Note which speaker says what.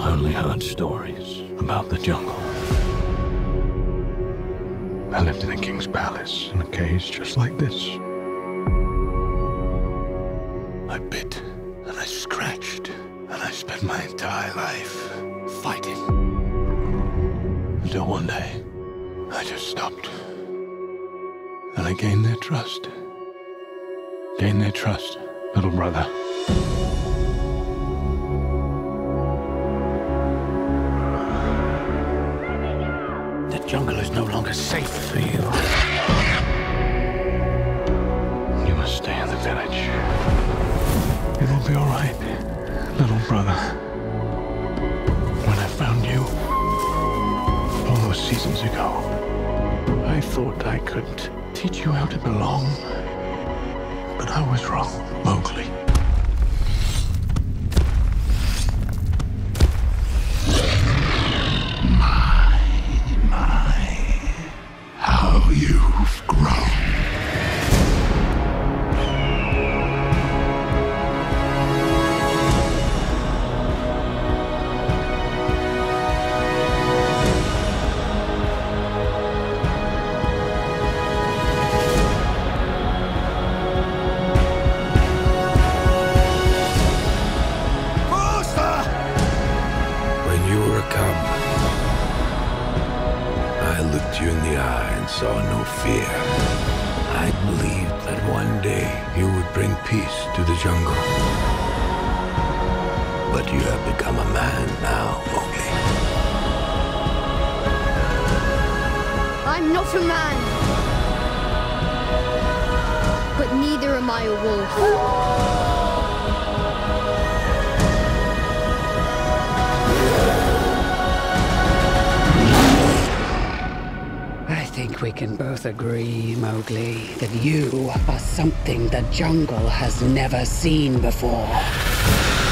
Speaker 1: I only heard stories about the jungle. I lived in a king's palace in a cage just like this. I bit and I scratched and I spent my entire life fighting. Until one day, I just stopped. And I gained their trust. Gained their trust, little brother. The jungle is no longer safe for you. You must stay in the village. It will be all right, little brother. When I found you, all those seasons ago, I thought I could teach you how to belong. But I was wrong, Mowgli. My, how you've grown. You in the eye and saw no fear. I believed that one day you would bring peace to the jungle. But you have become a man now, Mowgli.
Speaker 2: I'm not a man. But neither am I a wolf.
Speaker 3: I think we can both agree, Mowgli, that you are something the jungle has never seen before.